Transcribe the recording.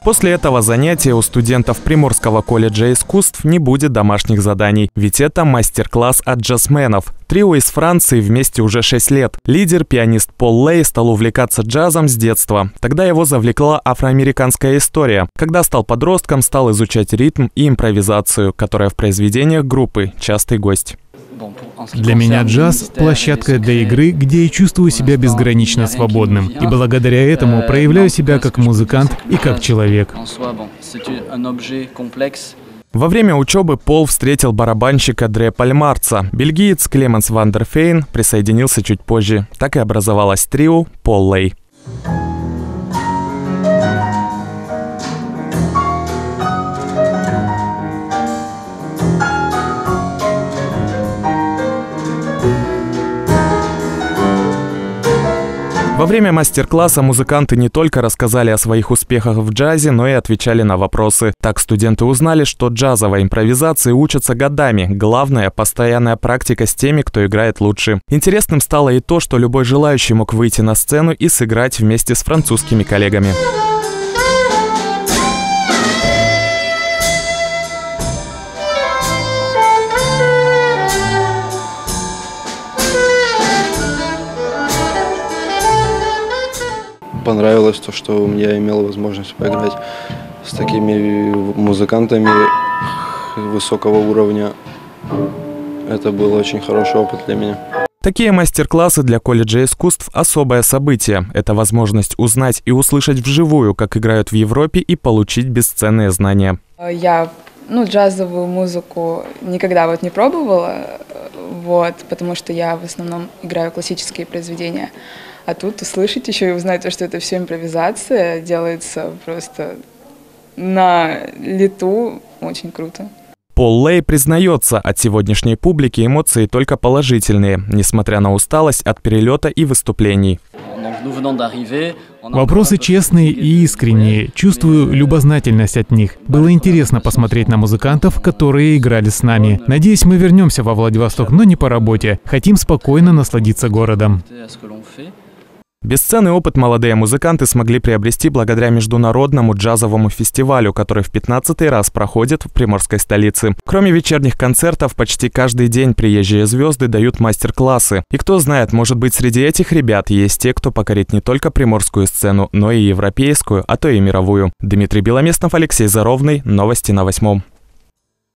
После этого занятия у студентов Приморского колледжа искусств не будет домашних заданий, ведь это мастер-класс от джазменов. Трио из Франции вместе уже 6 лет. Лидер, пианист Пол Лей, стал увлекаться джазом с детства. Тогда его завлекла афроамериканская история. Когда стал подростком, стал изучать ритм и импровизацию, которая в произведениях группы частый гость. Для меня джаз – площадка для игры, где я чувствую себя безгранично свободным. И благодаря этому проявляю себя как музыкант и как человек. Во время учебы Пол встретил барабанщика Дре Пальмарца. Бельгиец Клеменс Ван дер Фейн присоединился чуть позже. Так и образовалось трио Пол Лей. Во время мастер-класса музыканты не только рассказали о своих успехах в джазе, но и отвечали на вопросы. Так студенты узнали, что джазовой импровизации учатся годами. Главное – постоянная практика с теми, кто играет лучше. Интересным стало и то, что любой желающий мог выйти на сцену и сыграть вместе с французскими коллегами. Понравилось то, что я имел возможность поиграть с такими музыкантами высокого уровня. Это был очень хороший опыт для меня. Такие мастер-классы для колледжа искусств – особое событие. Это возможность узнать и услышать вживую, как играют в Европе, и получить бесценные знания. Я джазовую музыку никогда не пробовала, потому что я в основном играю классические произведения. А тут услышать еще и узнать, что это все импровизация, делается просто на лету, очень круто. Пол Лей признается, от сегодняшней публики эмоции только положительные, несмотря на усталость от перелета и выступлений. Вопросы честные и искренние. Чувствую любознательность от них. Было интересно посмотреть на музыкантов, которые играли с нами. Надеюсь, мы вернемся во Владивосток, но не по работе. Хотим спокойно насладиться городом. Бесценный опыт молодые музыканты смогли приобрести благодаря международному джазовому фестивалю, который в 15-й раз проходит в приморской столице. Кроме вечерних концертов, почти каждый день приезжие звезды дают мастер-классы. И кто знает, может быть, среди этих ребят есть те, кто покорит не только приморскую сцену, но и европейскую, а то и мировую. Дмитрий Беломестнов, Алексей Заровный. Новости на 8.